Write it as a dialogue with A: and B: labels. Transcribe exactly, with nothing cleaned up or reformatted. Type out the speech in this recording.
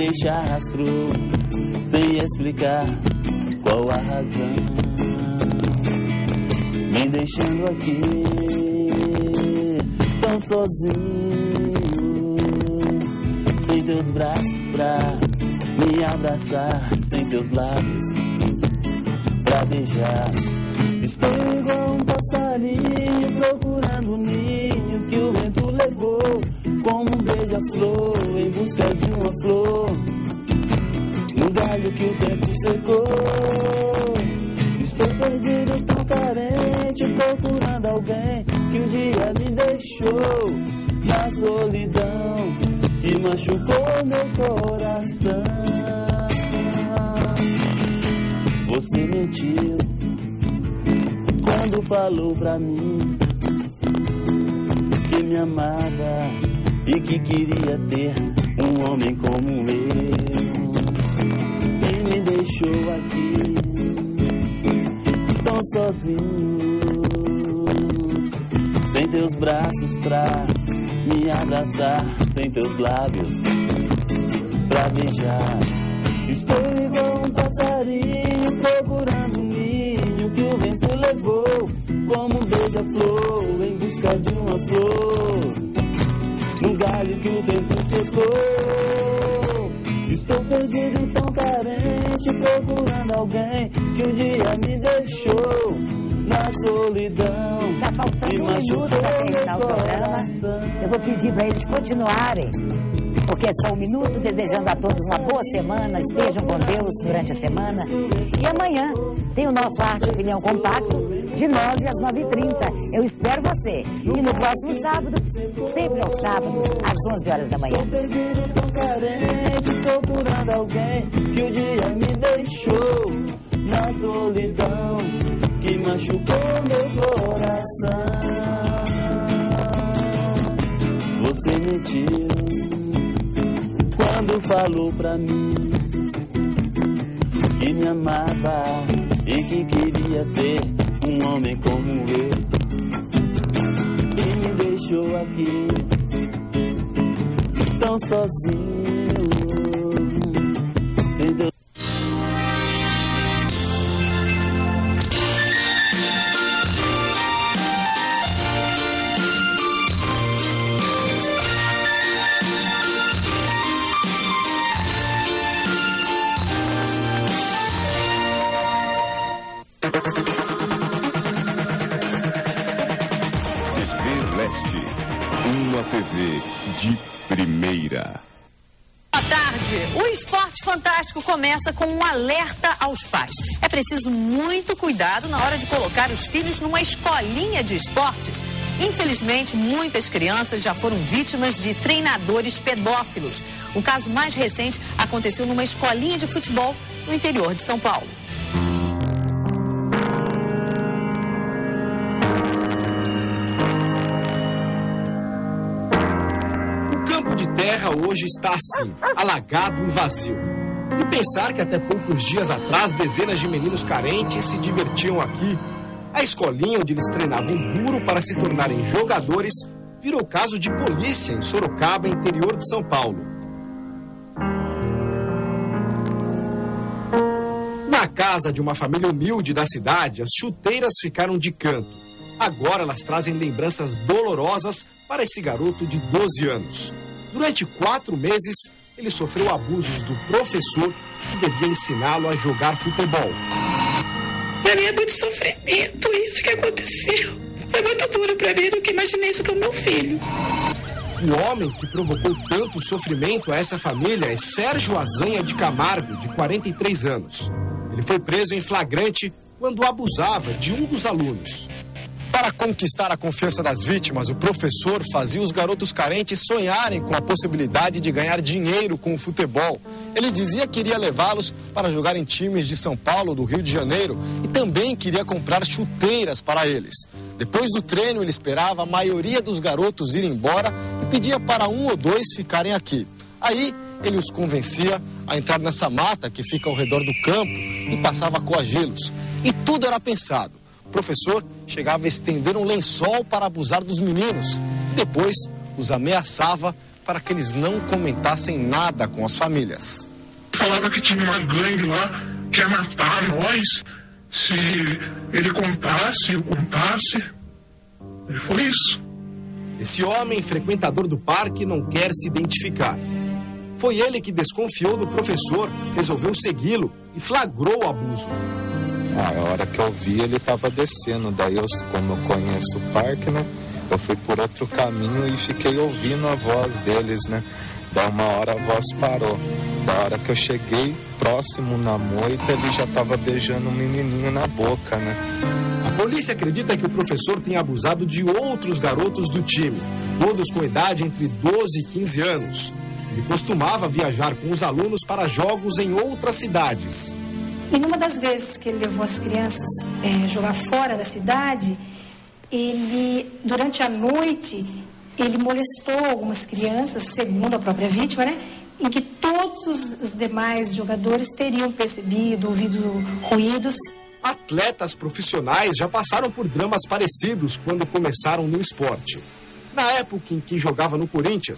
A: deixa rastro, sem explicar qual a razão, me deixando aqui tão sozinho, sem teus braços pra me abraçar, sem teus lábios pra beijar. Estou igual um passarinho procurando um ninho que o vento levou, como um beija-flor em busca de uma flor, no galho que o tempo secou. Estou perdido, tão carente, procurando alguém que um dia me deixou na solidão e machucou meu coração. Você mentiu quando falou pra mim que me amava e que queria ter um homem como eu, e me deixou aqui tão sozinho, sem teus braços pra me abraçar, sem teus lábios pra beijar. Estou igual um passarinho procurando um ninho que o vento levou, como um beija-flor em busca de uma flor, num galho que o tempo secou. Estou perdido, tão carente, procurando alguém que um dia me deixou na solidão.
B: Está faltando um minuto para terminar o programa. Eu vou pedir para eles continuarem, porque é só um minuto, desejando a todos uma boa semana, estejam com Deus durante a semana. E amanhã tem o nosso Arte e Opinião Compacto, de nove às nove e trinta. Eu espero você. E no próximo sábado, sempre aos sábados, às onze horas da manhã.
A: Procurando alguém que um dia me deixou na solidão, que machucou meu coração. Você mentiu quando falou pra mim que me amava e que queria ter um homem como eu, e me deixou aqui tão sozinho, sem Deus.
C: Uma T V de primeira.
D: Boa tarde. O Esporte Fantástico começa com um alerta aos pais. É preciso muito cuidado na hora de colocar os filhos numa escolinha de esportes. Infelizmente, muitas crianças já foram vítimas de treinadores pedófilos. O caso mais recente aconteceu numa escolinha de futebol no interior de São Paulo.
E: Hoje está assim, alagado e vazio. E pensar que até poucos dias atrás dezenas de meninos carentes se divertiam aqui. A escolinha onde eles treinavam duro para se tornarem jogadores virou caso de polícia em Sorocaba, interior de São Paulo. Na casa de uma família humilde da cidade, as chuteiras ficaram de canto. Agora elas trazem lembranças dolorosas para esse garoto de doze anos. Durante quatro meses, ele sofreu abusos do professor que devia ensiná-lo a jogar futebol.
F: Pra mim é muito sofrimento isso que aconteceu. Foi muito duro pra mim, eu nunca imaginei isso com o meu filho.
E: O homem que provocou tanto sofrimento a essa família é Sérgio Azanha de Camargo, de quarenta e três anos. Ele foi preso em flagrante quando abusava de um dos alunos.
G: Para conquistar a confiança das vítimas, o professor fazia os garotos carentes sonharem com a possibilidade de ganhar dinheiro com o futebol. Ele dizia que iria levá-los para jogar em times de São Paulo, do Rio de Janeiro, e também queria comprar chuteiras para eles. Depois do treino, ele esperava a maioria dos garotos ir embora e pedia para um ou dois ficarem aqui. Aí, ele os convencia a entrar nessa mata que fica ao redor do campo e passava a coagi-los. E tudo era pensado. O professor chegava a estender um lençol para abusar dos meninos. Depois, os ameaçava para que eles não comentassem nada com as famílias.
H: Falava que tinha uma gangue lá que ia matar nós se ele contasse, eu contasse. E foi isso.
E: Esse homem, frequentador do parque, não quer se identificar. Foi ele que desconfiou do professor, resolveu segui-lo e flagrou o abuso.
I: Ah, a hora que eu vi, ele estava descendo. Daí, eu, como eu conheço o parque, né? Eu fui por outro caminho e fiquei ouvindo a voz deles, né? Da uma hora a voz parou. Da hora que eu cheguei próximo na moita, ele já estava beijando um menininho na boca, né?
E: A polícia acredita que o professor tenha abusado de outros garotos do time, todos com idade entre doze e quinze anos. Ele costumava viajar com os alunos para jogos em outras cidades.
J: E numa das vezes que ele levou as crianças é, jogar fora da cidade, ele, durante a noite, ele molestou algumas crianças, segundo a própria vítima, né? Em que todos os, os demais jogadores teriam percebido, ouvido ruídos.
E: Atletas profissionais já passaram por dramas parecidos quando começaram no esporte. Na época em que jogava no Corinthians,